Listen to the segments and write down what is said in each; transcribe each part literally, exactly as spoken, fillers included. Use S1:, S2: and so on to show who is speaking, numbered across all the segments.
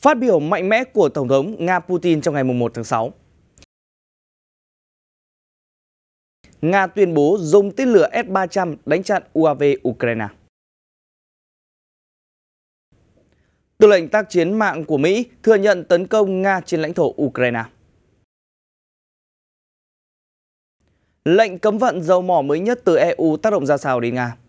S1: Phát biểu mạnh mẽ của Tổng thống Nga Putin trong ngày mùng một tháng sáu. Nga tuyên bố dùng tên lửa S ba trăm đánh chặn u a vê Ukraine. Tư lệnh tác chiến mạng của Mỹ thừa nhận tấn công Nga trên lãnh thổ Ukraine. Lệnh cấm vận dầu mỏ mới nhất từ e u tác động ra sao đến Nga?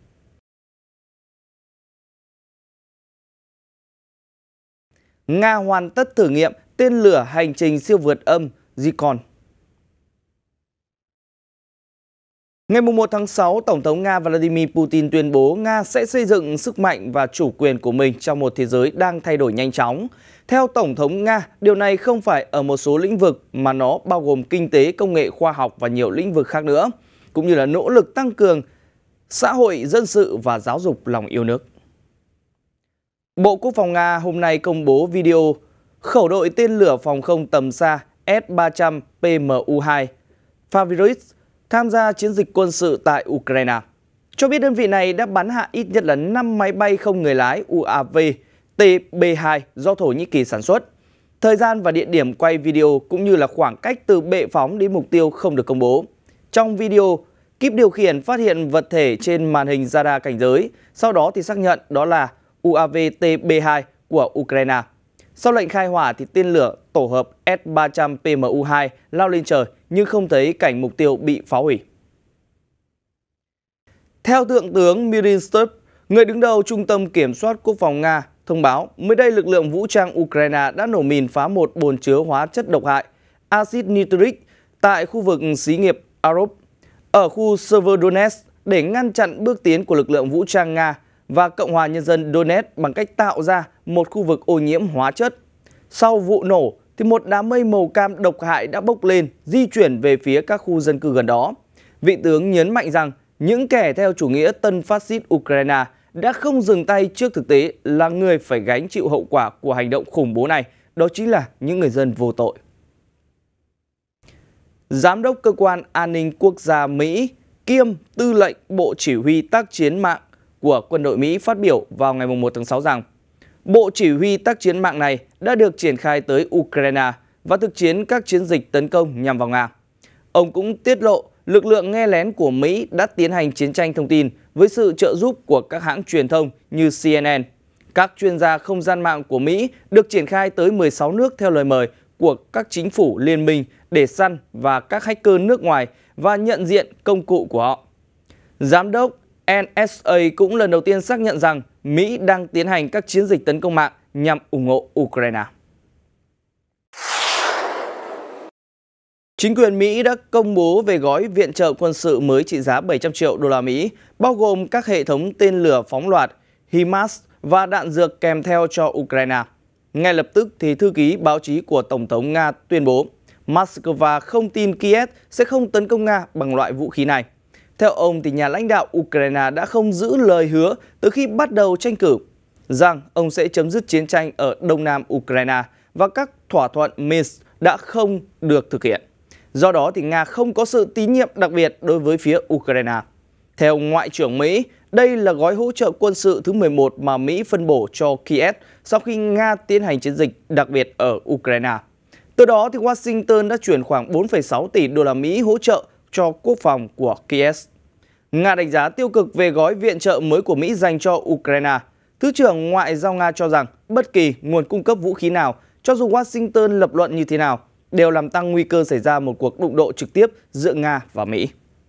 S1: Nga hoàn tất thử nghiệm tên lửa hành trình siêu vượt âm Zircon. Ngày mùng một tháng sáu, Tổng thống Nga Vladimir Putin tuyên bố Nga sẽ xây dựng sức mạnh và chủ quyền của mình trong một thế giới đang thay đổi nhanh chóng. Theo Tổng thống Nga, điều này không phải ở một số lĩnh vực mà nó bao gồm kinh tế, công nghệ, khoa học và nhiều lĩnh vực khác nữa, cũng như là nỗ lực tăng cường xã hội, dân sự và giáo dục lòng yêu nước. Bộ Quốc phòng Nga hôm nay công bố video khẩu đội tên lửa phòng không tầm xa S ba trăm P M U hai Favorites tham gia chiến dịch quân sự tại Ukraine, cho biết đơn vị này đã bắn hạ ít nhất là năm máy bay không người lái U A V T B hai do Thổ Nhĩ Kỳ sản xuất. Thời gian và địa điểm quay video cũng như là khoảng cách từ bệ phóng đến mục tiêu không được công bố. Trong video, kíp điều khiển phát hiện vật thể trên màn hình radar cảnh giới, sau đó thì xác nhận đó là U A V T B hai của Ukraine. Sau lệnh khai hỏa thì tên lửa tổ hợp S ba trăm P M U hai lao lên trời nhưng không thấy cảnh mục tiêu bị phá hủy. Theo Thượng tướng Mirinstv, người đứng đầu Trung tâm Kiểm soát Quốc phòng Nga, thông báo mới đây lực lượng vũ trang Ukraine đã nổ mìn phá một bồn chứa hóa chất độc hại axit nitric tại khu vực xí nghiệp Arov ở khu Severodonetsk để ngăn chặn bước tiến của lực lượng vũ trang Nga và Cộng hòa Nhân dân Donetsk bằng cách tạo ra một khu vực ô nhiễm hóa chất. Sau vụ nổ, thì một đám mây màu cam độc hại đã bốc lên, di chuyển về phía các khu dân cư gần đó. Vị tướng nhấn mạnh rằng những kẻ theo chủ nghĩa tân phát xít Ukraine đã không dừng tay trước thực tế là người phải gánh chịu hậu quả của hành động khủng bố này, đó chính là những người dân vô tội. Giám đốc Cơ quan An ninh Quốc gia Mỹ kiêm Tư lệnh Bộ Chỉ huy tác chiến mạng của quân đội Mỹ phát biểu vào ngày mùng một tháng sáu rằng Bộ Chỉ huy tác chiến mạng này đã được triển khai tới Ukraine và thực chiến các chiến dịch tấn công nhằm vào Nga. Ông cũng tiết lộ lực lượng nghe lén của Mỹ đã tiến hành chiến tranh thông tin với sự trợ giúp của các hãng truyền thông như C N N. Các chuyên gia không gian mạng của Mỹ được triển khai tới mười sáu nước theo lời mời của các chính phủ liên minh để săn và các hacker nước ngoài và nhận diện công cụ của họ. Giám đốc N S A cũng lần đầu tiên xác nhận rằng Mỹ đang tiến hành các chiến dịch tấn công mạng nhằm ủng hộ Ukraine. Chính quyền Mỹ đã công bố về gói viện trợ quân sự mới trị giá bảy trăm triệu đô la Mỹ, bao gồm các hệ thống tên lửa phóng loạt HIMARS và đạn dược kèm theo cho Ukraine. Ngay lập tức thì thư ký báo chí của Tổng thống Nga tuyên bố Moscow không tin Kiev sẽ không tấn công Nga bằng loại vũ khí này. Theo ông, thì nhà lãnh đạo Ukraine đã không giữ lời hứa từ khi bắt đầu tranh cử rằng ông sẽ chấm dứt chiến tranh ở đông nam Ukraine và các thỏa thuận Minsk đã không được thực hiện. Do đó, thì Nga không có sự tín nhiệm đặc biệt đối với phía Ukraine. Theo Ngoại trưởng Mỹ, đây là gói hỗ trợ quân sự thứ mười một mà Mỹ phân bổ cho Kiev sau khi Nga tiến hành chiến dịch đặc biệt ở Ukraine. Từ đó, thì Washington đã chuyển khoảng bốn phẩy sáu tỷ đô la Mỹ hỗ trợ cho quốc phòng của Kiev. Nga đánh giá tiêu cực về gói viện trợ mới của Mỹ dành cho Ukraine. Thứ trưởng Ngoại giao Nga cho rằng bất kỳ nguồn cung cấp vũ khí nào, cho dù Washington lập luận như thế nào, đều làm tăng nguy cơ xảy ra một cuộc đụng độ trực tiếp giữa Nga và Mỹ.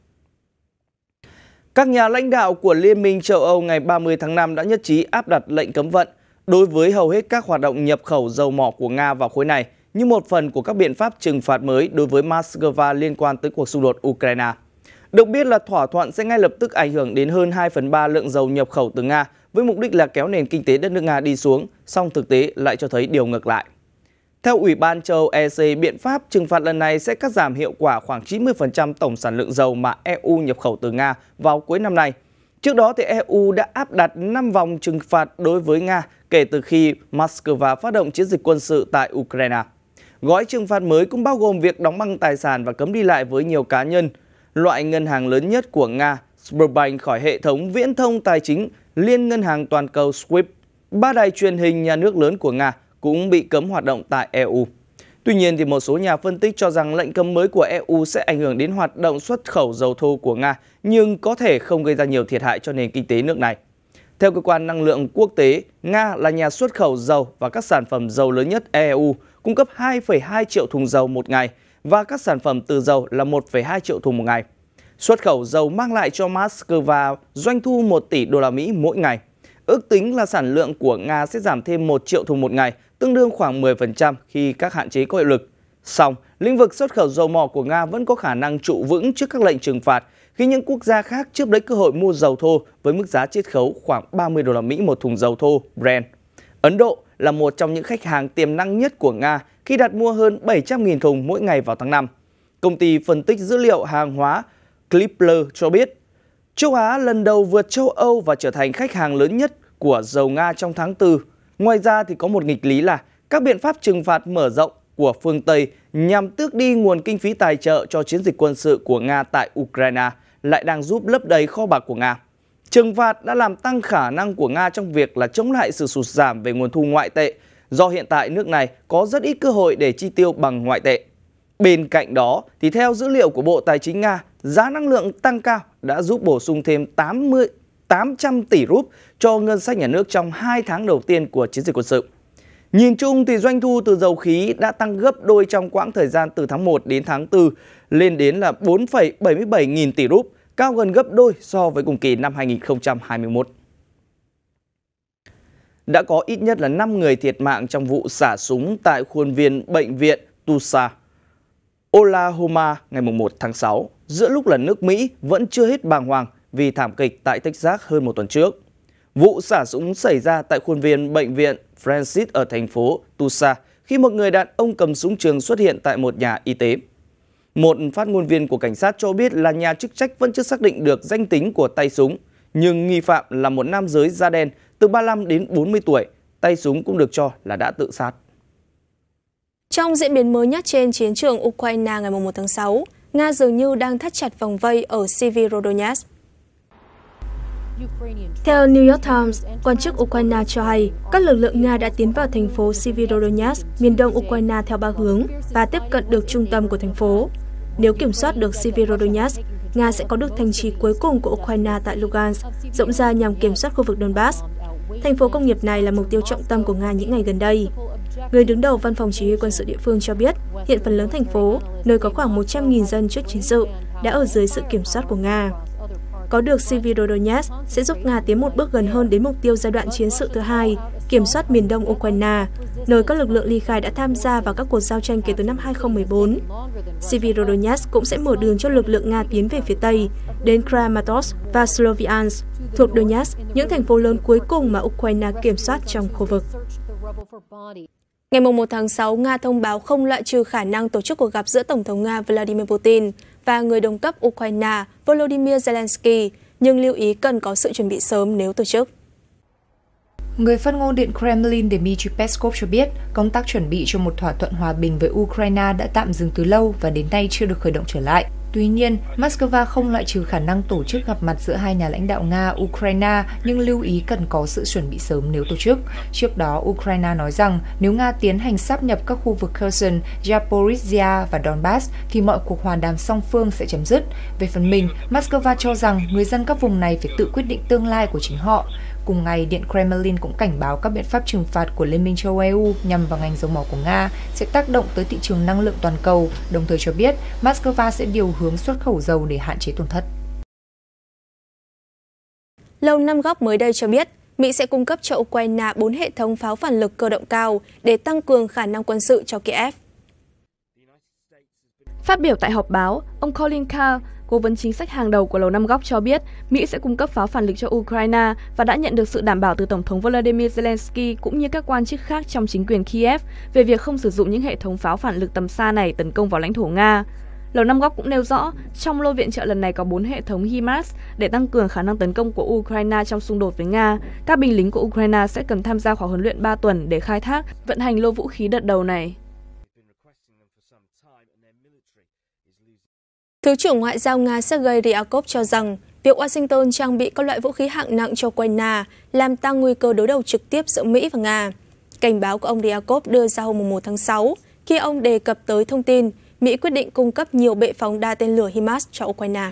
S1: Các nhà lãnh đạo của Liên minh châu Âu ngày ba mươi tháng năm đã nhất trí áp đặt lệnh cấm vận đối với hầu hết các hoạt động nhập khẩu dầu mỏ của Nga vào khối này như một phần của các biện pháp trừng phạt mới đối với Moscow liên quan tới cuộc xung đột Ukraine. Được biết là thỏa thuận sẽ ngay lập tức ảnh hưởng đến hơn hai phần ba lượng dầu nhập khẩu từ Nga với mục đích là kéo nền kinh tế đất nước Nga đi xuống, song thực tế lại cho thấy điều ngược lại. Theo Ủy ban châu Âu E C, biện pháp trừng phạt lần này sẽ cắt giảm hiệu quả khoảng chín mươi phần trăm tổng sản lượng dầu mà E U nhập khẩu từ Nga vào cuối năm nay. Trước đó, thì E U đã áp đặt năm vòng trừng phạt đối với Nga kể từ khi Moscow phát động chiến dịch quân sự tại Ukraine. Gói trừng phạt mới cũng bao gồm việc đóng băng tài sản và cấm đi lại với nhiều cá nhân. Loại ngân hàng lớn nhất của Nga, Sberbank, khỏi hệ thống viễn thông tài chính Liên ngân hàng toàn cầu SWIFT. Ba đài truyền hình nhà nước lớn của Nga cũng bị cấm hoạt động tại e u. Tuy nhiên, thì một số nhà phân tích cho rằng lệnh cấm mới của e u sẽ ảnh hưởng đến hoạt động xuất khẩu dầu thô của Nga, nhưng có thể không gây ra nhiều thiệt hại cho nền kinh tế nước này. Theo Cơ quan Năng lượng Quốc tế, Nga là nhà xuất khẩu dầu và các sản phẩm dầu lớn nhất e u, cung cấp hai phẩy hai triệu thùng dầu một ngày, và các sản phẩm từ dầu là một phẩy hai triệu thùng một ngày. Xuất khẩu dầu mang lại cho Moscow doanh thu một tỷ đô la Mỹ mỗi ngày. Ước tính là sản lượng của Nga sẽ giảm thêm một triệu thùng một ngày, tương đương khoảng mười phần trăm khi các hạn chế có hiệu lực. Song, lĩnh vực xuất khẩu dầu mỏ của Nga vẫn có khả năng trụ vững trước các lệnh trừng phạt khi những quốc gia khác chớp lấy cơ hội mua dầu thô với mức giá chiết khấu khoảng ba mươi đô la Mỹ một thùng dầu thô Brent. Ấn Độ là một trong những khách hàng tiềm năng nhất của Nga khi đặt mua hơn bảy trăm nghìn thùng mỗi ngày vào tháng năm. Công ty phân tích dữ liệu hàng hóa Clipper cho biết, châu Á lần đầu vượt châu Âu và trở thành khách hàng lớn nhất của dầu Nga trong tháng tư. Ngoài ra thì có một nghịch lý là các biện pháp trừng phạt mở rộng của phương Tây nhằm tước đi nguồn kinh phí tài trợ cho chiến dịch quân sự của Nga tại Ukraine lại đang giúp lấp đầy kho bạc của Nga. Trừng phạt đã làm tăng khả năng của Nga trong việc là chống lại sự sụt giảm về nguồn thu ngoại tệ, do hiện tại nước này có rất ít cơ hội để chi tiêu bằng ngoại tệ. Bên cạnh đó, thì theo dữ liệu của Bộ Tài chính Nga, giá năng lượng tăng cao đã giúp bổ sung thêm tám trăm tỷ rúp cho ngân sách nhà nước trong hai tháng đầu tiên của chiến dịch quân sự. Nhìn chung thì doanh thu từ dầu khí đã tăng gấp đôi trong quãng thời gian từ tháng một đến tháng tư, lên đến là bốn phẩy bảy mươi bảy nghìn tỷ rúp, cao gần gấp đôi so với cùng kỳ năm hai nghìn không trăm hai mươi mốt. Đã có ít nhất là năm người thiệt mạng trong vụ xả súng tại khuôn viên bệnh viện Tulsa, Oklahoma ngày một tháng sáu, giữa lúc là nước Mỹ vẫn chưa hết bàng hoàng vì thảm kịch tại Texas hơn một tuần trước. Vụ xả súng xảy ra tại khuôn viên bệnh viện Francis ở thành phố Tulsa khi một người đàn ông cầm súng trường xuất hiện tại một nhà y tế. Một phát ngôn viên của cảnh sát cho biết là nhà chức trách vẫn chưa xác định được danh tính của tay súng, nhưng nghi phạm là một nam giới da đen từ ba mươi lăm đến bốn mươi tuổi, tay súng cũng được cho là đã tự sát.
S2: Trong diễn biến mới nhất trên chiến trường Ukraine ngày một tháng sáu, Nga dường như đang thắt chặt vòng vây ở Severodonetsk. Theo New York Times, quan chức Ukraine cho hay các lực lượng Nga đã tiến vào thành phố Severodonetsk, miền đông Ukraine theo ba hướng và tiếp cận được trung tâm của thành phố. Nếu kiểm soát được Severodonetsk, Nga sẽ có được thành trì cuối cùng của Ukraine tại Lugansk, rộng ra nhằm kiểm soát khu vực Donbass. Thành phố công nghiệp này là mục tiêu trọng tâm của Nga những ngày gần đây. Người đứng đầu văn phòng chỉ huy quân sự địa phương cho biết, hiện phần lớn thành phố, nơi có khoảng một trăm nghìn dân trước chiến sự, đã ở dưới sự kiểm soát của Nga. Có được Severodonetsk sẽ giúp Nga tiến một bước gần hơn đến mục tiêu giai đoạn chiến sự thứ hai, kiểm soát miền đông Ukraine, nơi các lực lượng ly khai đã tham gia vào các cuộc giao tranh kể từ năm hai nghìn không trăm mười bốn. Severodonetsk cũng sẽ mở đường cho lực lượng Nga tiến về phía Tây, đến Kramatorsk và Sloviansk, thuộc Donetsk, những thành phố lớn cuối cùng mà Ukraine kiểm soát trong khu vực. Ngày một tháng sáu, Nga thông báo không loại trừ khả năng tổ chức cuộc gặp giữa Tổng thống Nga Vladimir Putin và người đồng cấp Ukraine Volodymyr Zelensky, nhưng lưu ý cần có sự chuẩn bị sớm nếu tổ chức.
S3: Người phát ngôn Điện Kremlin Dmitry Peskov cho biết công tác chuẩn bị cho một thỏa thuận hòa bình với Ukraine đã tạm dừng từ lâu và đến nay chưa được khởi động trở lại. Tuy nhiên, Moscow không loại trừ khả năng tổ chức gặp mặt giữa hai nhà lãnh đạo Nga-Ukraine, nhưng lưu ý cần có sự chuẩn bị sớm nếu tổ chức. Trước đó, Ukraine nói rằng nếu Nga tiến hành sáp nhập các khu vực Kherson, Zaporizhia và Donbass, thì mọi cuộc hòa đàm song phương sẽ chấm dứt. Về phần mình, Moscow cho rằng người dân các vùng này phải tự quyết định tương lai của chính họ. Cùng ngày, Điện Kremlin cũng cảnh báo các biện pháp trừng phạt của Liên minh châu E U nhằm vào ngành dầu mỏ của Nga sẽ tác động tới thị trường năng lượng toàn cầu, đồng thời cho biết Moscow sẽ điều hướng xuất khẩu dầu để hạn chế tổn thất.
S2: Lầu Năm Góc mới đây cho biết, Mỹ sẽ cung cấp cho Ukraine bốn hệ thống pháo phản lực cơ động cao để tăng cường khả năng quân sự cho Kiev.
S4: Phát biểu tại họp báo, ông Colin Kahl, cố vấn chính sách hàng đầu của Lầu Năm Góc cho biết Mỹ sẽ cung cấp pháo phản lực cho Ukraine và đã nhận được sự đảm bảo từ Tổng thống Volodymyr Zelensky cũng như các quan chức khác trong chính quyền Kiev về việc không sử dụng những hệ thống pháo phản lực tầm xa này tấn công vào lãnh thổ Nga. Lầu Năm Góc cũng nêu rõ, trong lô viện trợ lần này có bốn hệ thống HIMARS để tăng cường khả năng tấn công của Ukraine trong xung đột với Nga. Các binh lính của Ukraine sẽ cần tham gia khóa huấn luyện ba tuần để khai thác, vận hành lô vũ khí đợt đầu này.
S2: Thứ trưởng Ngoại giao Nga Sergei Ryabkov cho rằng việc Washington trang bị các loại vũ khí hạng nặng cho Ukraine làm tăng nguy cơ đối đầu trực tiếp giữa Mỹ và Nga. Cảnh báo của ông Ryabkov đưa ra hôm một tháng sáu khi ông đề cập tới thông tin Mỹ quyết định cung cấp nhiều bệ phóng đa tên lửa HIMARS cho Ukraine.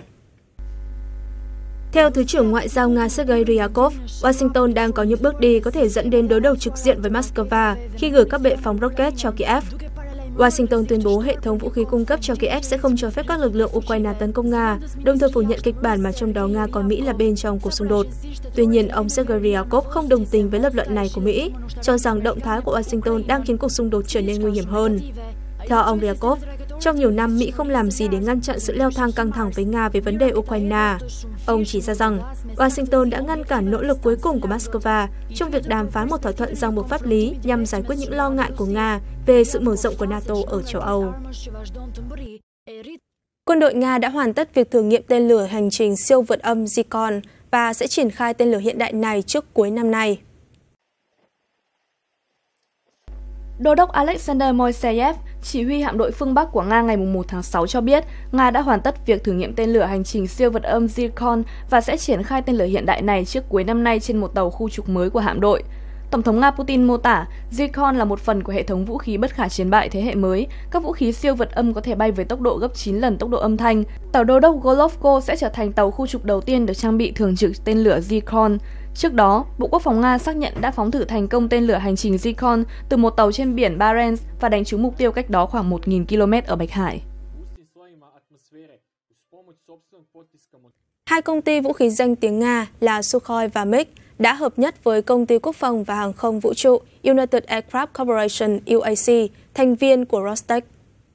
S2: Theo Thứ trưởng Ngoại giao Nga Sergei Ryabkov, Washington đang có những bước đi có thể dẫn đến đối đầu trực diện với Moscow khi gửi các bệ phóng rocket cho Kiev. Washington tuyên bố hệ thống vũ khí cung cấp cho Kiev sẽ không cho phép các lực lượng Ukraine tấn công Nga, đồng thời phủ nhận kịch bản mà trong đó Nga coi Mỹ là bên trong cuộc xung đột. Tuy nhiên, ông Sergei Ryabkov không đồng tình với lập luận này của Mỹ, cho rằng động thái của Washington đang khiến cuộc xung đột trở nên nguy hiểm hơn. Theo ông Ryabkov, trong nhiều năm Mỹ không làm gì để ngăn chặn sự leo thang căng thẳng với Nga về vấn đề Ukraine. Ông chỉ ra rằng Washington đã ngăn cản nỗ lực cuối cùng của Moscow trong việc đàm phán một thỏa thuận ràng buộc pháp lý nhằm giải quyết những lo ngại của Nga về sự mở rộng của NATO ở châu Âu. Quân đội Nga đã hoàn tất việc thử nghiệm tên lửa hành trình siêu vượt âm Zircon và sẽ triển khai tên lửa hiện đại này trước cuối năm nay.
S4: Đô đốc Alexander Moiseyev, chỉ huy hạm đội phương Bắc của Nga ngày một tháng sáu cho biết Nga đã hoàn tất việc thử nghiệm tên lửa hành trình siêu vượt âm Zircon và sẽ triển khai tên lửa hiện đại này trước cuối năm nay trên một tàu khu trục mới của hạm đội. Tổng thống Nga Putin mô tả Zircon là một phần của hệ thống vũ khí bất khả chiến bại thế hệ mới. Các vũ khí siêu vượt âm có thể bay với tốc độ gấp chín lần tốc độ âm thanh. Tàu đô đốc Golovko sẽ trở thành tàu khu trục đầu tiên được trang bị thường trực tên lửa Zircon. Trước đó, Bộ Quốc phòng Nga xác nhận đã phóng thử thành công tên lửa hành trình Zircon từ một tàu trên biển Barents và đánh trúng mục tiêu cách đó khoảng một nghìn ki lô mét ở Bạch Hải.
S2: Hai công ty vũ khí danh tiếng Nga là Sukhoi và mig đã hợp nhất với Công ty Quốc phòng và Hàng không Vũ trụ United Aircraft Corporation U A C, thành viên của Rostec.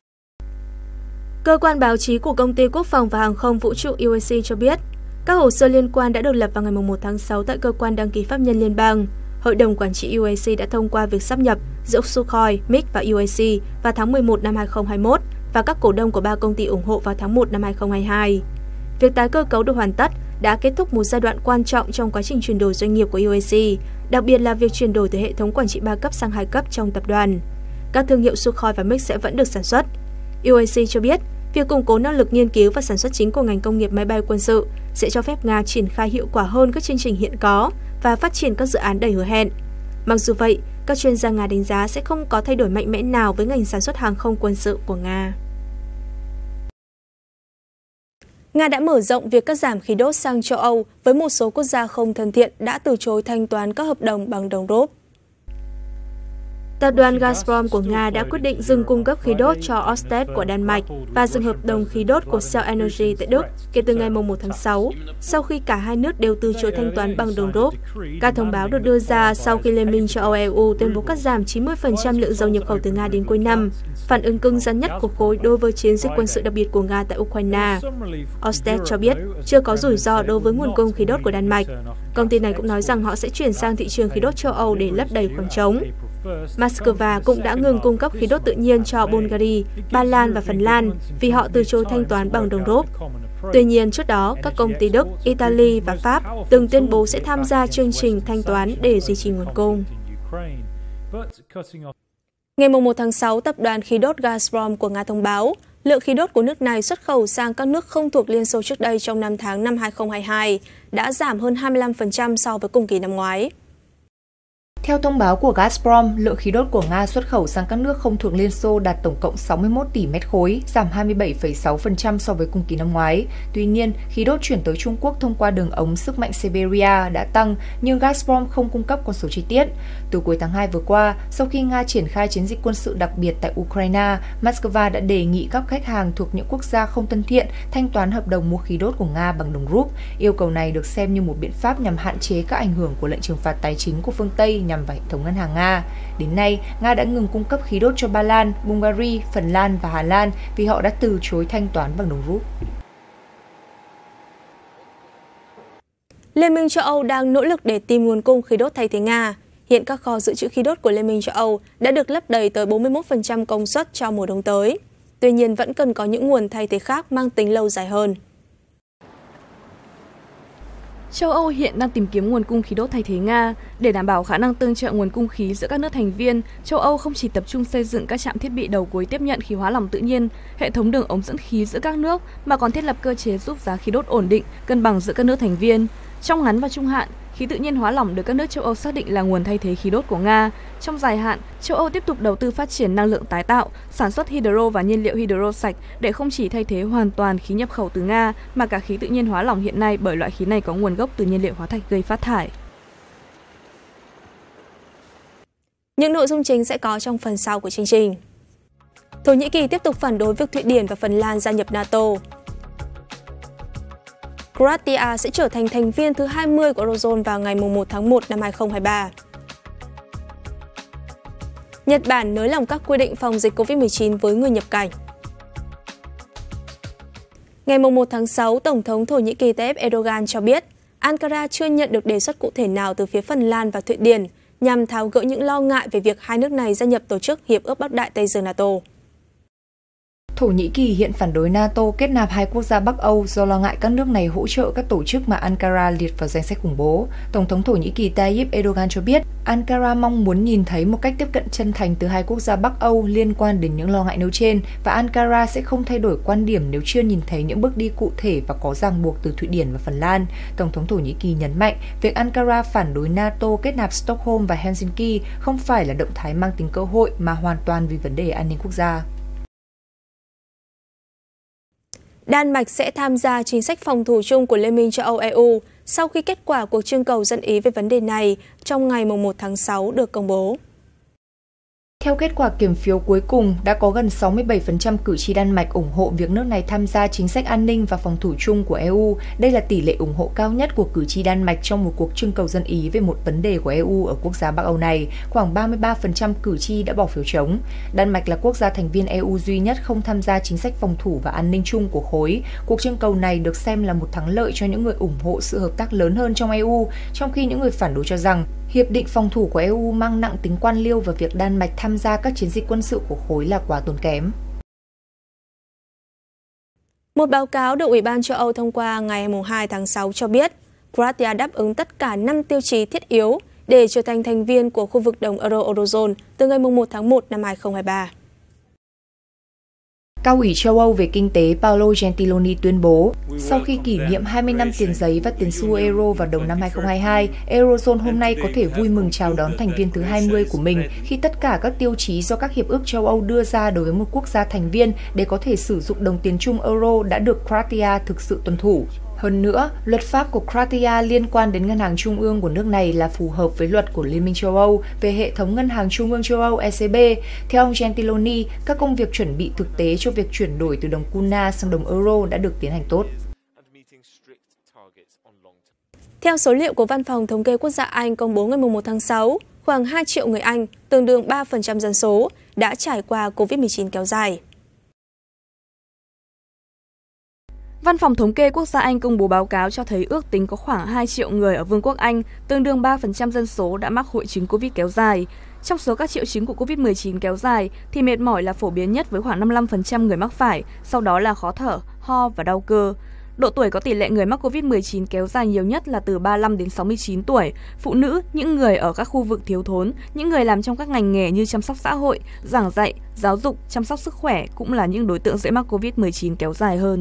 S2: Cơ quan báo chí của Công ty Quốc phòng và Hàng không Vũ trụ U A C cho biết, các hồ sơ liên quan đã được lập vào ngày một tháng sáu tại Cơ quan Đăng ký Pháp nhân Liên bang. Hội đồng Quản trị U A C đã thông qua việc sáp nhập giữa Sukhoi, mig và U A C vào tháng mười một năm hai nghìn không trăm hai mươi mốt và các cổ đông của ba công ty ủng hộ vào tháng một năm hai nghìn không trăm hai mươi hai. Việc tái cơ cấu được hoàn tất đã kết thúc một giai đoạn quan trọng trong quá trình chuyển đổi doanh nghiệp của U A C, đặc biệt là việc chuyển đổi từ hệ thống quản trị ba cấp sang hai cấp trong tập đoàn. Các thương hiệu Sukhoi và mig sẽ vẫn được sản xuất. U A C cho biết, việc củng cố năng lực nghiên cứu và sản xuất chính của ngành công nghiệp máy bay quân sự sẽ cho phép Nga triển khai hiệu quả hơn các chương trình hiện có và phát triển các dự án đầy hứa hẹn. Mặc dù vậy, các chuyên gia Nga đánh giá sẽ không có thay đổi mạnh mẽ nào với ngành sản xuất hàng không quân sự của Nga. Nga đã mở rộng việc cắt giảm khí đốt sang châu Âu với một số quốc gia không thân thiện đã từ chối thanh toán các hợp đồng bằng đồng rúp. Tập đoàn Gazprom của Nga đã quyết định dừng cung cấp khí đốt cho Ørsted của Đan Mạch và dừng hợp đồng khí đốt của Shell Energy tại Đức kể từ ngày một tháng sáu, sau khi cả hai nước đều từ chối thanh toán bằng đồng rúp. Các thông báo được đưa ra sau khi Liên minh châu Âu E U tuyên bố cắt giảm chín mươi phần trăm lượng dầu nhập khẩu từ Nga đến cuối năm, phản ứng cứng rắn nhất của khối đối với chiến dịch quân sự đặc biệt của Nga tại Ukraine. Ørsted cho biết chưa có rủi ro đối với nguồn cung khí đốt của Đan Mạch. Công ty này cũng nói rằng họ sẽ chuyển sang thị trường khí đốt châu Âu để lấp đầy khoảng trống. Moscow cũng đã ngừng cung cấp khí đốt tự nhiên cho Bulgaria, Ba Lan và Phần Lan vì họ từ chối thanh toán bằng đồng rúp. Tuy nhiên, trước đó, các công ty Đức, Italy và Pháp từng tuyên bố sẽ tham gia chương trình thanh toán để duy trì nguồn cung. Ngày một tháng sáu, tập đoàn khí đốt Gazprom của Nga thông báo lượng khí đốt của nước này xuất khẩu sang các nước không thuộc Liên Xô trước đây trong năm tháng năm hai nghìn không trăm hai mươi hai đã giảm hơn hai mươi lăm phần trăm so với cùng kỳ năm ngoái.
S3: Theo thông báo của Gazprom, lượng khí đốt của Nga xuất khẩu sang các nước không thuộc Liên Xô đạt tổng cộng sáu mươi mốt tỷ mét khối, giảm hai mươi bảy phẩy sáu phần trăm so với cùng kỳ năm ngoái. Tuy nhiên, khí đốt chuyển tới Trung Quốc thông qua đường ống sức mạnh Siberia đã tăng, nhưng Gazprom không cung cấp con số chi tiết. Từ cuối tháng hai vừa qua, sau khi Nga triển khai chiến dịch quân sự đặc biệt tại Ukraine, Moscow đã đề nghị các khách hàng thuộc những quốc gia không thân thiện thanh toán hợp đồng mua khí đốt của Nga bằng đồng rúp. Yêu cầu này được xem như một biện pháp nhằm hạn chế các ảnh hưởng của lệnh trừng phạt tài chính của phương Tây nhằm vào hệ thống ngân hàng Nga. Đến nay, Nga đã ngừng cung cấp khí đốt cho Ba Lan, Bulgaria, Phần Lan và Hà Lan vì họ đã từ chối thanh toán bằng đồng rúp.
S2: Liên minh châu Âu đang nỗ lực để tìm nguồn cung khí đốt thay thế Nga. Hiện các kho dự trữ khí đốt của Liên minh châu Âu đã được lấp đầy tới bốn mươi mốt phần trăm công suất cho mùa đông tới. Tuy nhiên, vẫn cần có những nguồn thay thế khác mang tính lâu dài hơn.
S4: Châu Âu hiện đang tìm kiếm nguồn cung khí đốt thay thế Nga. Để đảm bảo khả năng tương trợ nguồn cung khí giữa các nước thành viên, châu Âu không chỉ tập trung xây dựng các trạm thiết bị đầu cuối tiếp nhận khí hóa lỏng tự nhiên, hệ thống đường ống dẫn khí giữa các nước, mà còn thiết lập cơ chế giúp giá khí đốt ổn định, cân bằng giữa các nước thành viên. Trong ngắn và trung hạn, khí tự nhiên hóa lỏng được các nước châu Âu xác định là nguồn thay thế khí đốt của Nga. Trong dài hạn, châu Âu tiếp tục đầu tư phát triển năng lượng tái tạo, sản xuất hydro và nhiên liệu hydro sạch để không chỉ thay thế hoàn toàn khí nhập khẩu từ Nga mà cả khí tự nhiên hóa lỏng hiện nay, bởi loại khí này có nguồn gốc từ nhiên liệu hóa thạch gây phát thải.
S2: Những nội dung chính sẽ có trong phần sau của chương trình. Thổ Nhĩ Kỳ tiếp tục phản đối việc Thụy Điển và Phần Lan gia nhập NATO. Croatia sẽ trở thành thành viên thứ hai mươi của Eurozone vào ngày mùng một tháng một năm hai nghìn không trăm hai mươi ba. Nhật Bản nới lỏng các quy định phòng dịch Covid mười chín với người nhập cảnh. Ngày mùng một tháng sáu, Tổng thống Thổ Nhĩ Kỳ Tayyip Erdogan cho biết Ankara chưa nhận được đề xuất cụ thể nào từ phía Phần Lan và Thụy Điển nhằm tháo gỡ những lo ngại về việc hai nước này gia nhập tổ chức Hiệp ước Bắc Đại Tây Dương NATO.
S3: Thổ Nhĩ Kỳ hiện phản đối NATO kết nạp hai quốc gia Bắc Âu do lo ngại các nước này hỗ trợ các tổ chức mà Ankara liệt vào danh sách khủng bố. Tổng thống Thổ Nhĩ Kỳ Tayyip Erdogan cho biết Ankara mong muốn nhìn thấy một cách tiếp cận chân thành từ hai quốc gia Bắc Âu liên quan đến những lo ngại nêu trên, và Ankara sẽ không thay đổi quan điểm nếu chưa nhìn thấy những bước đi cụ thể và có ràng buộc từ Thụy Điển và Phần Lan. Tổng thống Thổ Nhĩ Kỳ nhấn mạnh việc Ankara phản đối NATO kết nạp Stockholm và Helsinki không phải là động thái mang tính cơ hội mà hoàn toàn vì vấn đề an ninh quốc gia.
S2: Đan Mạch sẽ tham gia chính sách phòng thủ chung của Liên minh châu Âu E U sau khi kết quả cuộc trưng cầu dân Ý về vấn đề này trong ngày mùng một tháng sáu được công bố.
S3: Theo kết quả kiểm phiếu cuối cùng, đã có gần sáu mươi bảy phần trăm cử tri Đan Mạch ủng hộ việc nước này tham gia chính sách an ninh và phòng thủ chung của E U. Đây là tỷ lệ ủng hộ cao nhất của cử tri Đan Mạch trong một cuộc trưng cầu dân Ý về một vấn đề của E U ở quốc gia Bắc Âu này. Khoảng ba mươi ba phần trăm cử tri đã bỏ phiếu trống. Đan Mạch là quốc gia thành viên E U duy nhất không tham gia chính sách phòng thủ và an ninh chung của khối. Cuộc trưng cầu này được xem là một thắng lợi cho những người ủng hộ sự hợp tác lớn hơn trong E U, trong khi những người phản đối cho rằng Hiệp định phòng thủ của E U mang nặng tính quan liêu và việc Đan Mạch tham gia các chiến dịch quân sự của khối là quá tốn kém.
S2: Một báo cáo được Ủy ban châu Âu thông qua ngày hai tháng sáu cho biết Croatia đáp ứng tất cả năm tiêu chí thiết yếu để trở thành thành viên của khu vực đồng Euro Eurozone từ ngày mùng một tháng một năm hai nghìn không trăm hai mươi ba.
S3: Cao ủy châu Âu về kinh tế Paolo Gentiloni tuyên bố, sau khi kỷ niệm hai mươi năm tiền giấy và tiền xu euro vào đầu năm hai nghìn không trăm hai mươi hai, Eurozone hôm nay có thể vui mừng chào đón thành viên thứ hai mươi của mình khi tất cả các tiêu chí do các hiệp ước châu Âu đưa ra đối với một quốc gia thành viên để có thể sử dụng đồng tiền chung euro đã được Croatia thực sự tuân thủ. Hơn nữa, luật pháp của Croatia liên quan đến ngân hàng trung ương của nước này là phù hợp với luật của Liên minh châu Âu về hệ thống ngân hàng trung ương châu Âu E C B. Theo ông Gentiloni, các công việc chuẩn bị thực tế cho việc chuyển đổi từ đồng kuna sang đồng euro đã được tiến hành tốt.
S2: Theo số liệu của Văn phòng Thống kê Quốc gia Anh công bố ngày mùng một tháng sáu, khoảng hai triệu người Anh, tương đương ba phần trăm dân số, đã trải qua Covid mười chín kéo dài.
S4: Văn phòng Thống kê Quốc gia Anh công bố báo cáo cho thấy ước tính có khoảng hai triệu người ở Vương quốc Anh, tương đương ba phần trăm dân số đã mắc hội chứng Covid kéo dài. Trong số các triệu chứng của Covid mười chín kéo dài thì mệt mỏi là phổ biến nhất với khoảng năm mươi lăm phần trăm người mắc phải, sau đó là khó thở, ho và đau cơ. Độ tuổi có tỷ lệ người mắc Covid mười chín kéo dài nhiều nhất là từ ba mươi lăm đến sáu mươi chín tuổi. Phụ nữ, những người ở các khu vực thiếu thốn, những người làm trong các ngành nghề như chăm sóc xã hội, giảng dạy, giáo dục, chăm sóc sức khỏe cũng là những đối tượng dễ mắc Covid mười chín kéo dài hơn.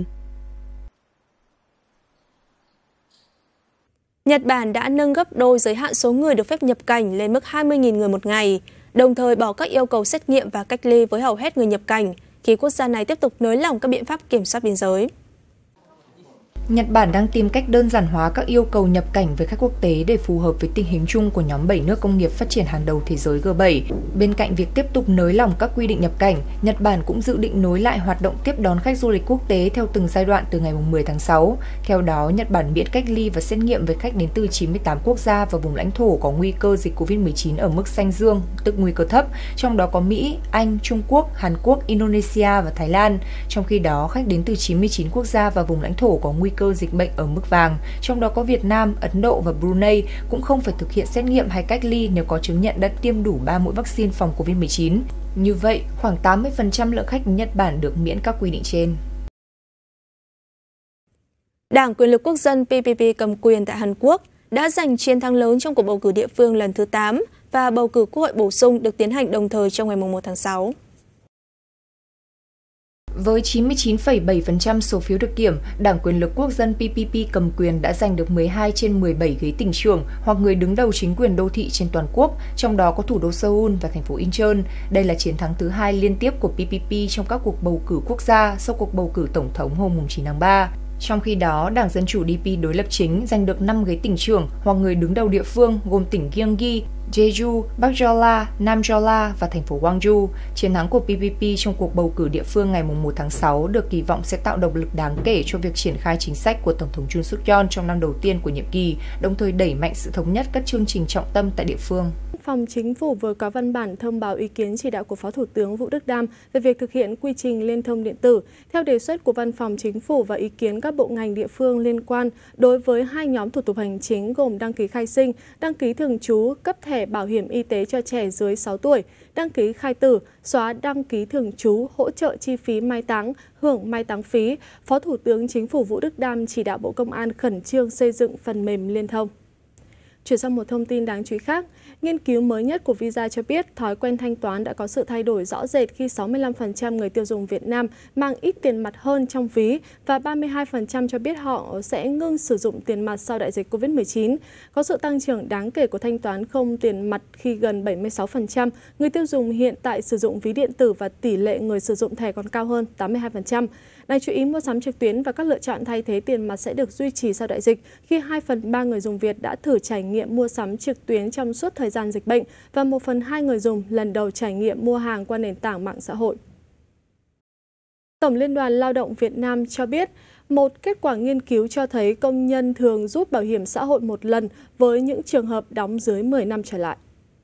S2: Nhật Bản đã nâng gấp đôi giới hạn số người được phép nhập cảnh lên mức hai mươi nghìn người một ngày, đồng thời bỏ các yêu cầu xét nghiệm và cách ly với hầu hết người nhập cảnh, khi quốc gia này tiếp tục nới lỏng các biện pháp kiểm soát biên giới.
S3: Nhật Bản đang tìm cách đơn giản hóa các yêu cầu nhập cảnh với khách quốc tế để phù hợp với tình hình chung của nhóm bảy nước công nghiệp phát triển hàng đầu thế giới G bảy. Bên cạnh việc tiếp tục nới lỏng các quy định nhập cảnh, Nhật Bản cũng dự định nối lại hoạt động tiếp đón khách du lịch quốc tế theo từng giai đoạn từ ngày mười tháng sáu. Theo đó, Nhật Bản miễn cách ly và xét nghiệm với khách đến từ chín mươi tám quốc gia và vùng lãnh thổ có nguy cơ dịch Covid mười chín ở mức xanh dương, tức nguy cơ thấp, trong đó có Mỹ, Anh, Trung Quốc, Hàn Quốc, Indonesia và Thái Lan. Trong khi đó, khách đến từ chín mươi chín quốc gia và vùng lãnh thổ có nguy cơ dịch bệnh ở mức vàng, trong đó có Việt Nam, Ấn Độ và Brunei cũng không phải thực hiện xét nghiệm hay cách ly nếu có chứng nhận đã tiêm đủ ba mũi vaccine phòng Covid mười chín. Như vậy, khoảng tám mươi phần trăm lượng khách Nhật Bản được miễn các quy định trên.
S2: Đảng Quyền lực Quốc dân pê pê pê cầm quyền tại Hàn Quốc đã giành chiến thắng lớn trong cuộc bầu cử địa phương lần thứ tám và bầu cử quốc hội bổ sung được tiến hành đồng thời trong ngày mùng một tháng sáu.
S3: Với chín mươi chín phẩy bảy phần trăm số phiếu được kiểm, Đảng Quyền lực Quốc dân pê pê pê cầm quyền đã giành được mười hai trên mười bảy ghế tỉnh trưởng hoặc người đứng đầu chính quyền đô thị trên toàn quốc, trong đó có thủ đô Seoul và thành phố Incheon. Đây là chiến thắng thứ hai liên tiếp của pê pê pê trong các cuộc bầu cử quốc gia sau cuộc bầu cử tổng thống hôm chín tháng ba. Trong khi đó, Đảng Dân Chủ đê pê đối lập chính giành được năm ghế tỉnh trưởng hoặc người đứng đầu địa phương gồm tỉnh Gyeonggi, Jeju, Bắc Jeolla, Nam Jeolla và thành phố Gwangju. Chiến thắng của pê pê pê trong cuộc bầu cử địa phương ngày một tháng sáu được kỳ vọng sẽ tạo động lực đáng kể cho việc triển khai chính sách của Tổng thống Yoon Suk Yeol trong năm đầu tiên của nhiệm kỳ, đồng thời đẩy mạnh sự thống nhất các chương trình trọng tâm tại địa phương.
S2: Phòng Chính phủ vừa có văn bản thông báo ý kiến chỉ đạo của Phó Thủ tướng Vũ Đức Đam về việc thực hiện quy trình liên thông điện tử. Theo đề xuất của Văn phòng Chính phủ và ý kiến các bộ ngành địa phương liên quan, đối với hai nhóm thủ tục hành chính gồm đăng ký khai sinh, đăng ký thường trú, cấp thẻ bảo hiểm y tế cho trẻ dưới sáu tuổi, đăng ký khai tử, xóa đăng ký thường trú, hỗ trợ chi phí mai táng, hưởng mai táng phí, Phó Thủ tướng Chính phủ Vũ Đức Đam chỉ đạo Bộ Công an khẩn trương xây dựng phần mềm liên thông. Chuyển sang một thông tin đáng chú ý khác, nghiên cứu mới nhất của Visa cho biết thói quen thanh toán đã có sự thay đổi rõ rệt khi sáu mươi lăm phần trăm người tiêu dùng Việt Nam mang ít tiền mặt hơn trong ví và ba mươi hai phần trăm cho biết họ sẽ ngưng sử dụng tiền mặt sau đại dịch Covid mười chín. Có sự tăng trưởng đáng kể của thanh toán không tiền mặt khi gần bảy mươi sáu phần trăm người tiêu dùng hiện tại sử dụng ví điện tử và tỷ lệ người sử dụng thẻ còn cao hơn tám mươi hai phần trăm. Đáng chú ý, mua sắm trực tuyến và các lựa chọn thay thế tiền mặt sẽ được duy trì sau đại dịch khi hai phần ba người dùng Việt đã thử trải nghiệm mua sắm trực tuyến trong suốt thời gian dịch bệnh và một phần hai người dùng lần đầu trải nghiệm mua hàng qua nền tảng mạng xã hội. Tổng Liên đoàn Lao động Việt Nam cho biết, một kết quả nghiên cứu cho thấy công nhân thường rút bảo hiểm xã hội một lần với những trường hợp đóng dưới mười năm trở lại.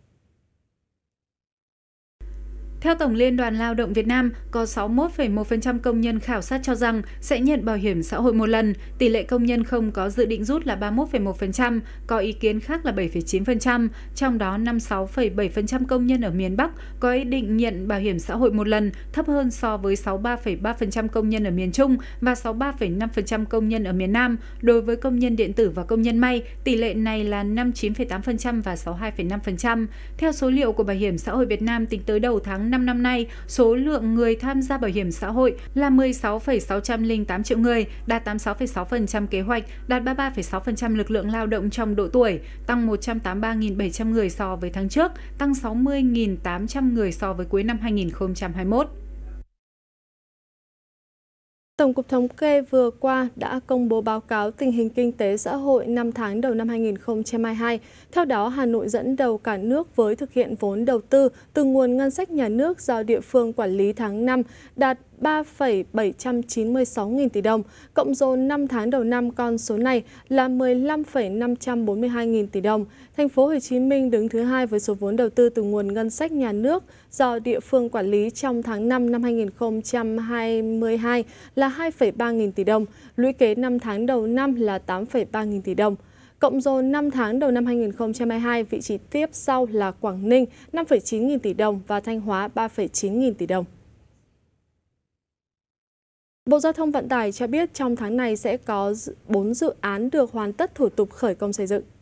S5: Theo Tổng Liên đoàn Lao động Việt Nam, có sáu mươi mốt phẩy một phần trăm công nhân khảo sát cho rằng sẽ nhận bảo hiểm xã hội một lần, tỷ lệ công nhân không có dự định rút là ba mươi mốt phẩy một phần trăm, có ý kiến khác là bảy phẩy chín phần trăm, trong đó năm mươi sáu phẩy bảy phần trăm công nhân ở miền Bắc có ý định nhận bảo hiểm xã hội một lần, thấp hơn so với sáu mươi ba phẩy ba phần trăm công nhân ở miền Trung và sáu mươi ba phẩy năm phần trăm công nhân ở miền Nam. Đối với công nhân điện tử và công nhân may, tỷ lệ này là năm mươi chín phẩy tám phần trăm và sáu mươi hai phẩy năm phần trăm. Theo số liệu của Bảo hiểm xã hội Việt Nam tính tới đầu tháng năm năm nay, số lượng người tham gia bảo hiểm xã hội là mười sáu phẩy sáu không tám triệu người, đạt tám mươi sáu phẩy sáu phần trăm kế hoạch, đạt ba mươi ba phẩy sáu phần trăm lực lượng lao động trong độ tuổi, tăng một trăm tám mươi ba nghìn bảy trăm người so với tháng trước, tăng sáu mươi nghìn tám trăm người so với cuối năm hai nghìn không trăm hai mươi mốt.
S2: Tổng cục Thống kê vừa qua đã công bố báo cáo tình hình kinh tế xã hội năm tháng đầu năm hai nghìn không trăm hai mươi hai. Theo đó, Hà Nội dẫn đầu cả nước với thực hiện vốn đầu tư từ nguồn ngân sách nhà nước do địa phương quản lý tháng năm đạt ba phẩy bảy trăm chín mươi sáu nghìn tỷ đồng. Cộng dồn năm tháng đầu năm, con số này là mười lăm phẩy năm trăm bốn mươi hai nghìn tỷ đồng. Thành phố Hồ Chí Minh đứng thứ hai với số vốn đầu tư từ nguồn ngân sách nhà nước do địa phương quản lý trong tháng năm năm hai nghìn không trăm hai mươi hai là hai phẩy ba nghìn tỷ đồng. Lũy kế năm tháng đầu năm là tám phẩy ba nghìn tỷ đồng. Cộng dồn năm tháng đầu năm hai nghìn không trăm hai mươi hai, vị trí tiếp sau là Quảng Ninh năm phẩy chín nghìn tỷ đồng và Thanh Hóa ba phẩy chín nghìn tỷ đồng. Bộ Giao thông Vận tải cho biết trong tháng này sẽ có bốn dự án được hoàn tất thủ tục khởi công xây dựng.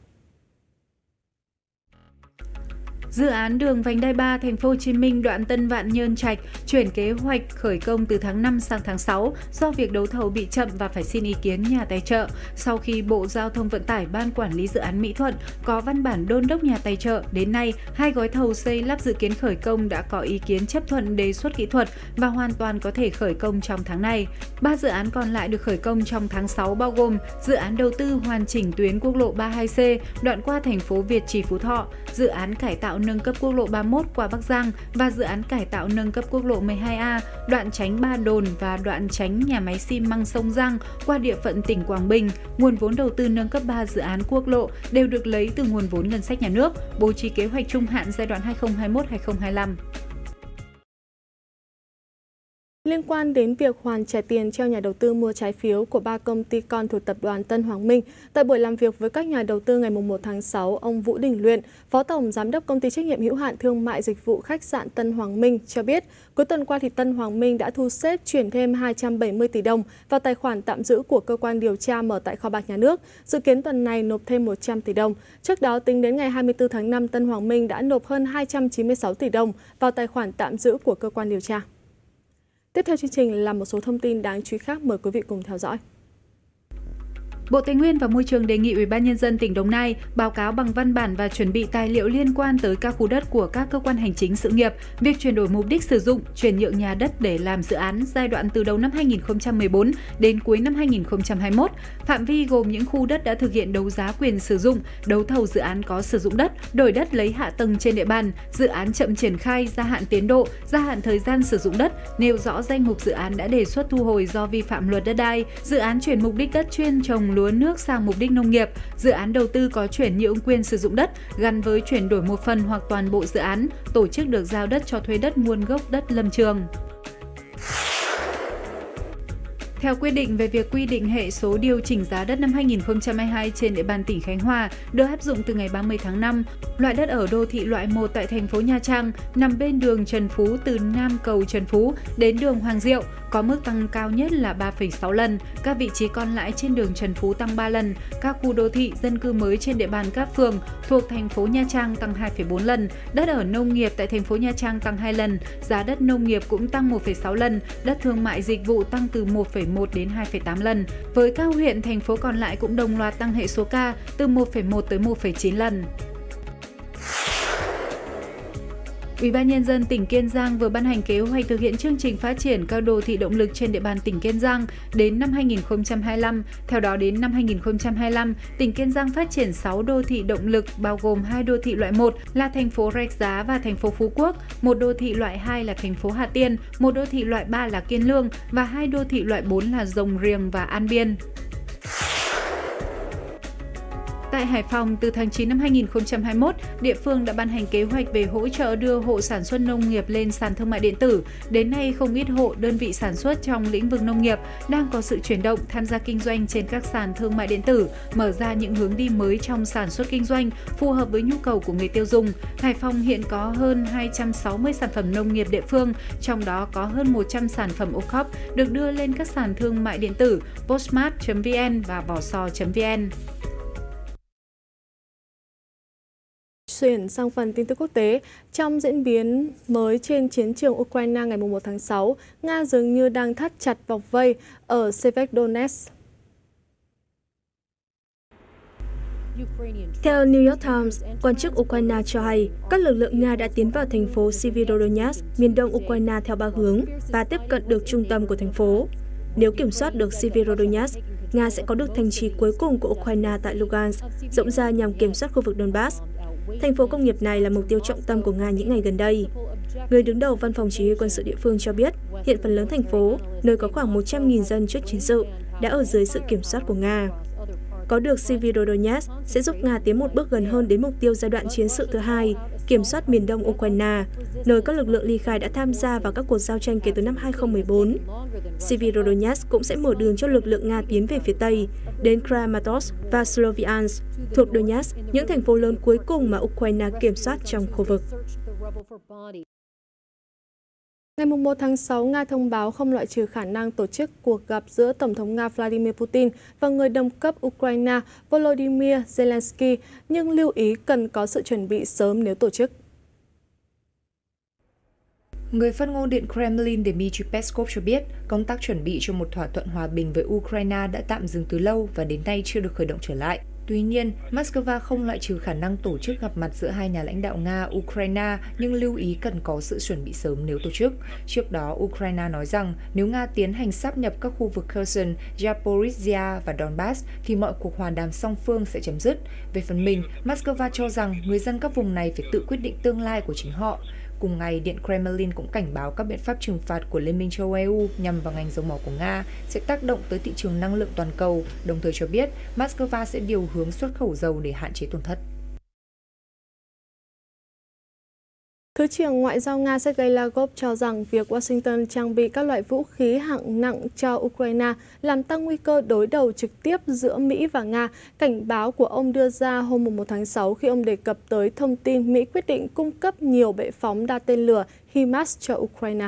S5: Dự án đường vành đai ba Thành phố Hồ Chí Minh đoạn Tân Vạn Nhơn Trạch chuyển kế hoạch khởi công từ tháng năm sang tháng sáu do việc đấu thầu bị chậm và phải xin ý kiến nhà tài trợ. Sau khi Bộ Giao thông Vận tải Ban Quản lý Dự án Mỹ Thuận có văn bản đôn đốc nhà tài trợ, đến nay hai gói thầu xây lắp dự kiến khởi công đã có ý kiến chấp thuận đề xuất kỹ thuật và hoàn toàn có thể khởi công trong tháng này. Ba dự án còn lại được khởi công trong tháng sáu bao gồm dự án đầu tư hoàn chỉnh tuyến quốc lộ ba mươi hai C đoạn qua thành phố Việt Trì Phú Thọ, dự án cải tạo nâng cấp quốc lộ ba mươi mốt qua Bắc Giang và dự án cải tạo nâng cấp quốc lộ mười hai A, đoạn tránh Ba Đồn và đoạn tránh nhà máy xi măng sông Giang qua địa phận tỉnh Quảng Bình. Nguồn vốn đầu tư nâng cấp ba dự án quốc lộ đều được lấy từ nguồn vốn ngân sách nhà nước, bố trí kế hoạch trung hạn giai đoạn hai nghìn không trăm hai mươi mốt đến hai nghìn không trăm hai mươi lăm.
S2: Liên quan đến việc hoàn trả tiền cho nhà đầu tư mua trái phiếu của ba công ty con thuộc tập đoàn Tân Hoàng Minh, tại buổi làm việc với các nhà đầu tư ngày một tháng sáu, ông Vũ Đình Luyện, Phó Tổng Giám đốc Công ty trách nhiệm hữu hạn thương mại dịch vụ khách sạn Tân Hoàng Minh cho biết, cuối tuần qua thì Tân Hoàng Minh đã thu xếp chuyển thêm hai trăm bảy mươi tỷ đồng vào tài khoản tạm giữ của cơ quan điều tra mở tại kho bạc nhà nước, dự kiến tuần này nộp thêm một trăm tỷ đồng. Trước đó, tính đến ngày hai mươi tư tháng năm, Tân Hoàng Minh đã nộp hơn hai trăm chín mươi sáu tỷ đồng vào tài khoản tạm giữ của cơ quan điều tra. Tiếp theo chương trình là một số thông tin đáng chú ý khác, mời quý vị cùng theo dõi.
S5: Bộ Tài nguyên và Môi trường đề nghị Ủy ban Nhân dân tỉnh Đồng Nai báo cáo bằng văn bản và chuẩn bị tài liệu liên quan tới các khu đất của các cơ quan hành chính sự nghiệp, việc chuyển đổi mục đích sử dụng, chuyển nhượng nhà đất để làm dự án giai đoạn từ đầu năm hai nghìn không trăm mười bốn đến cuối năm hai nghìn không trăm hai mươi mốt. Phạm vi gồm những khu đất đã thực hiện đấu giá quyền sử dụng, đấu thầu dự án có sử dụng đất, đổi đất lấy hạ tầng trên địa bàn, dự án chậm triển khai, gia hạn tiến độ, gia hạn thời gian sử dụng đất, nêu rõ danh mục dự án đã đề xuất thu hồi do vi phạm luật đất đai, dự án chuyển mục đích đất chuyên trồng lúa nước sang mục đích nông nghiệp, dự án đầu tư có chuyển nhượng quyền sử dụng đất gắn với chuyển đổi một phần hoặc toàn bộ dự án, tổ chức được giao đất cho thuê đất nguồn gốc đất lâm trường. Theo quyết định về việc quy định hệ số điều chỉnh giá đất năm hai nghìn không trăm hai mươi hai trên địa bàn tỉnh Khánh Hòa được áp dụng từ ngày ba mươi tháng năm, loại đất ở đô thị loại một tại thành phố Nha Trang nằm bên đường Trần Phú từ Nam cầu Trần Phú đến đường Hoàng Diệu có mức tăng cao nhất là ba phẩy sáu lần, các vị trí còn lại trên đường Trần Phú tăng ba lần, các khu đô thị dân cư mới trên địa bàn các phường thuộc thành phố Nha Trang tăng hai phẩy bốn lần, đất ở nông nghiệp tại thành phố Nha Trang tăng hai lần, giá đất nông nghiệp cũng tăng một phẩy sáu lần, đất thương mại dịch vụ tăng từ một phẩy một đến hai phẩy tám lần. Với các huyện, thành phố còn lại cũng đồng loạt tăng hệ số K từ một phẩy một tới một phẩy chín lần. Ủy ban Nhân dân tỉnh Kiên Giang vừa ban hành kế hoạch thực hiện chương trình phát triển các đô thị động lực trên địa bàn tỉnh Kiên Giang đến năm hai nghìn không trăm hai mươi lăm. Theo đó, đến năm hai nghìn không trăm hai mươi lăm, tỉnh Kiên Giang phát triển sáu đô thị động lực bao gồm hai đô thị loại một là thành phố Rạch Giá và thành phố Phú Quốc, một đô thị loại hai là thành phố Hà Tiên, một đô thị loại ba là Kiên Lương và hai đô thị loại bốn là Rồng Riềng và An Biên. Tại Hải Phòng, từ tháng chín năm hai nghìn không trăm hai mươi mốt, địa phương đã ban hành kế hoạch về hỗ trợ đưa hộ sản xuất nông nghiệp lên sàn thương mại điện tử. Đến nay, không ít hộ, đơn vị sản xuất trong lĩnh vực nông nghiệp đang có sự chuyển động tham gia kinh doanh trên các sàn thương mại điện tử, mở ra những hướng đi mới trong sản xuất kinh doanh phù hợp với nhu cầu của người tiêu dùng. Hải Phòng hiện có hơn hai trăm sáu mươi sản phẩm nông nghiệp địa phương, trong đó có hơn một trăm sản phẩm ô cốp được đưa lên các sàn thương mại điện tử postmart chấm vn và vò sò chấm vn.
S2: Chuyển sang phần tin tức quốc tế, trong diễn biến mới trên chiến trường Ukraine ngày một tháng sáu, Nga dường như đang thắt chặt vòng vây ở Severodonetsk. Theo New York Times, quan chức Ukraine cho hay các lực lượng Nga đã tiến vào thành phố Severodonetsk, miền đông Ukraine theo ba hướng và tiếp cận được trung tâm của thành phố. Nếu kiểm soát được Severodonetsk, Nga sẽ có được thành trì cuối cùng của Ukraine tại Lugansk, rộng ra nhằm kiểm soát khu vực Donbass. Thành phố công nghiệp này là mục tiêu trọng tâm của Nga những ngày gần đây. Người đứng đầu văn phòng chỉ huy quân sự địa phương cho biết, hiện phần lớn thành phố, nơi có khoảng một trăm nghìn dân trước chiến sự, đã ở dưới sự kiểm soát của Nga. Có được Severodonetsk sẽ giúp Nga tiến một bước gần hơn đến mục tiêu giai đoạn chiến sự thứ hai, kiểm soát miền đông Ukraine, nơi các lực lượng ly khai đã tham gia vào các cuộc giao tranh kể từ năm hai nghìn không trăm mười bốn. Severodonetsk cũng sẽ mở đường cho lực lượng Nga tiến về phía Tây, đến Kramatorsk và Sloviansk, thuộc Donetsk, những thành phố lớn cuối cùng mà Ukraine kiểm soát trong khu vực. Ngày một tháng sáu, Nga thông báo không loại trừ khả năng tổ chức cuộc gặp giữa Tổng thống Nga Vladimir Putin và người đồng cấp Ukraine Volodymyr Zelensky, nhưng lưu ý cần có sự chuẩn bị sớm nếu tổ chức.
S3: Người phát ngôn Điện Kremlin Dmitry Peskov cho biết công tác chuẩn bị cho một thỏa thuận hòa bình với Ukraine đã tạm dừng từ lâu và đến nay chưa được khởi động trở lại. Tuy nhiên, Moscow không loại trừ khả năng tổ chức gặp mặt giữa hai nhà lãnh đạo Nga-Ukraine, nhưng lưu ý cần có sự chuẩn bị sớm nếu tổ chức. Trước đó, Ukraine nói rằng nếu Nga tiến hành sáp nhập các khu vực Kherson, Zaporizhia và Donbass, thì mọi cuộc hòa đàm song phương sẽ chấm dứt. Về phần mình, Moscow cho rằng người dân các vùng này phải tự quyết định tương lai của chính họ. Cùng ngày, Điện Kremlin cũng cảnh báo các biện pháp trừng phạt của Liên minh châu Âu E U nhằm vào ngành dầu mỏ của Nga sẽ tác động tới thị trường năng lượng toàn cầu, đồng thời cho biết Moscow sẽ điều hướng xuất khẩu dầu để hạn chế tổn thất.
S2: Thứ trưởng Ngoại giao Nga Sergei Lavrov cho rằng việc Washington trang bị các loại vũ khí hạng nặng cho Ukraine làm tăng nguy cơ đối đầu trực tiếp giữa Mỹ và Nga. Cảnh báo của ông đưa ra hôm một tháng sáu khi ông đề cập tới thông tin Mỹ quyết định cung cấp nhiều bệ phóng đa tên lửa HIMARS cho Ukraine.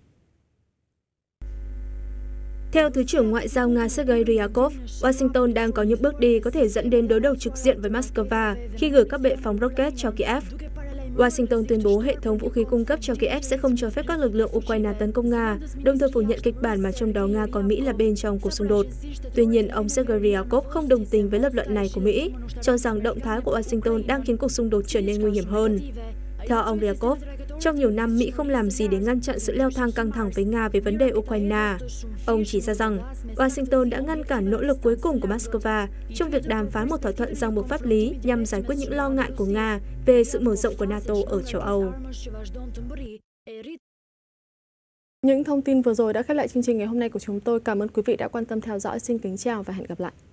S2: Theo Thứ trưởng Ngoại giao Nga Sergei Ryabkov, Washington đang có những bước đi có thể dẫn đến đối đầu trực diện với Moscow khi gửi các bệ phóng rocket cho Kiev. Washington tuyên bố hệ thống vũ khí cung cấp cho Kiev sẽ không cho phép các lực lượng Ukraine tấn công Nga, đồng thời phủ nhận kịch bản mà trong đó Nga coi Mỹ là bên trong cuộc xung đột. Tuy nhiên, ông Sergei Ryabkov không đồng tình với lập luận này của Mỹ, cho rằng động thái của Washington đang khiến cuộc xung đột trở nên nguy hiểm hơn. Theo ông Ryabkov, trong nhiều năm Mỹ không làm gì để ngăn chặn sự leo thang căng thẳng với Nga về vấn đề Ukraine. Ông chỉ ra rằng Washington đã ngăn cản nỗ lực cuối cùng của Moscow trong việc đàm phán một thỏa thuận ràng buộc pháp lý nhằm giải quyết những lo ngại của Nga về sự mở rộng của NATO ở châu Âu.
S6: Những thông tin vừa rồi đã khép lại chương trình ngày hôm nay của chúng tôi. Cảm ơn quý vị đã quan tâm theo dõi. Xin kính chào và hẹn gặp lại.